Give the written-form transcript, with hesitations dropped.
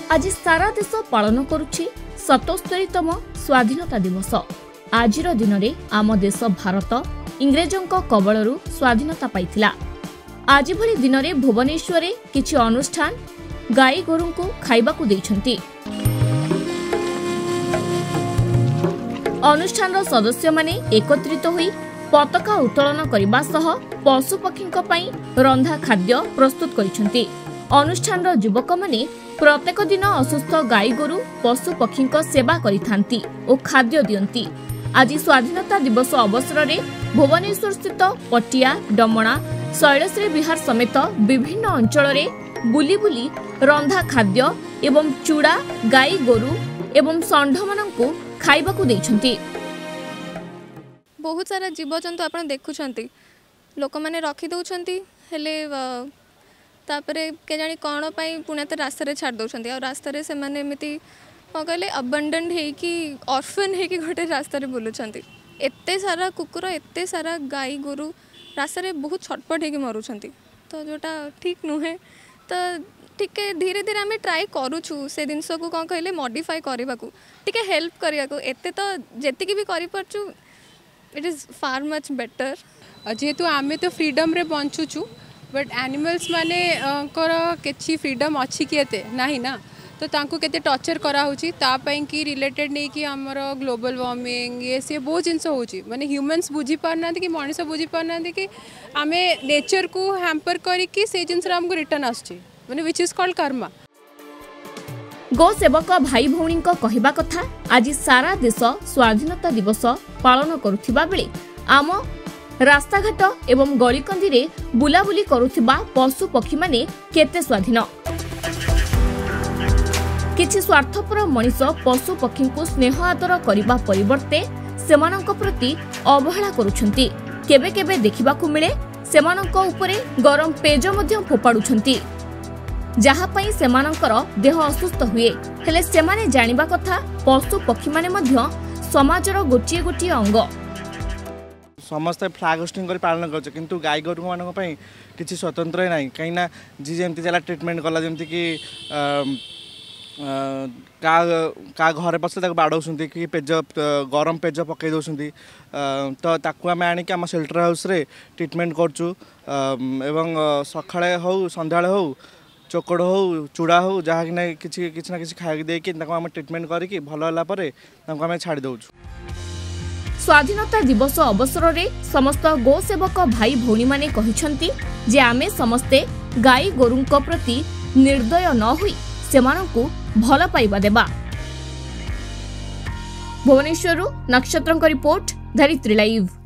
आज सारा देश पालन करुछि 77तम स्वाधीनता दिवस। आज दिन में आम देश भारत इंग्रेजों कबलरू स्वाधीनता पाइथिला। आज भली दिन में भुवनेश्वर किछि अनुष्ठान गाई गोरु को खाइबाकू दैछंती। अनुष्ठान सदस्य माने एकत्रित होई पताका उत्तोलन करने सह पशुपक्षी रंधा खाद्य प्रस्तुत करिसेंती। अनुष्ठान युवक माने प्रत्येक दिन असुस्थ गाई गोरु पशुपक्षी सेवा करिथांती और खाद्य दियंती। आज स्वाधीनता दिवस अवसर में भुवनेश्वर स्थित पटिया डमणा शैलश्री विहार समेत विभिन्न अंचल में बुली बुली रंधा खाद्य एवं चूड़ा गाई गोरु एवं षंढ मानकु खाइबाकू दैछंती। बहुत सारा जीवजंतु आप देखुंट लोक मैंने रखी दौरान हेले तापरे के जानी कौन पुणे रास्तार छाड़ दौरान और रास्तार से एमती कौन कहले अबंडन होगी ऑर्फन होगी गोटे रास्तार बुलूं। एते सारा कुकुर एते सारा गाई गोरु रास्तार बहुत छटपट होगी मरुंट तो जोटा ठीक नुहे। तो टिके धीरे धीरे आम ट्राए करूँ से जिनस को कौन कहले मॉडिफाई करने को टिके हेल्प करने को एते तो जी भी करूँ it is far much better. जेहेतु आमे तो फ्रीडम रे बंचुचु बट एनिमल्स माने किछि फ्रीडम अच्छी किए नाही ना तो तांको केते टॉर्चर करा होची तापाई कि रिलेटेड नहीं कि हमर ग्लोबल वार्मिंग ये से बहुत जिनस होची माने ह्यूमंस बुझी पारना कि मनीष बुझी पारना कि आमे नेचर को हैम्पर करी कि से जिनस हमको रिटर्न आछी माने व्हिच इज कॉल्ड कर्मा। गो सेवक भाई भौणी कहवा कथा आज सारा देश स्वाधीनता दिवस पालन करुथिबा बेले आम रास्ताघाट एवं गलीकंदी रे बुलाबुली करुथिबा पशु पक्षी माने केते स्वाधीन। किछि स्वार्थपर मनीष पशु पक्षी को स्नेह आदर करने परिवर्ते सेमानंक प्रति अवहेला करुछंती। केबे केबे देखिबाकू मिले सेमानंक उपरे गरम पेज मध्य फोपाडुछंती जहाँपाई सेमानंकर देह असुस्थ हुए। हेले सेमाने जानिबा कथा पशु पक्षी माने मध्य समाजर गोटिए गोटिए अंग। समस्त फ्लैग होस्टिंग कर पालन कर किंतु गाई गोरु मान किसी स्वतंत्र ना कहीं जी जमी चला ट्रिटमेंट कला जमी कि का घरे पसले बाड़ौंट कि पेज गरम पेज पकई दौरान तो ताकू आम आणिक आम सेल्टर हाउस रे ट्रिटमेंट करचु एवं सकाळे हो संध्याळे हो चोकड़ हो चूड़ा हो जहाँ कि ना कि खाई देकी आम ट्रिटमेंट करके भल है छाड़ी दौचु। स्वाधीनता दिवस अवसर में समस्त गो सेवक भाई भौणी माने कहिछंती जे आमे समस्ते गाई गोरुंक प्रति निर्दय न होई सेमानंकु भल पाइबा देबा। भुवनेश्वरु नक्षत्रंक रिपोर्ट धरित्री लाइव।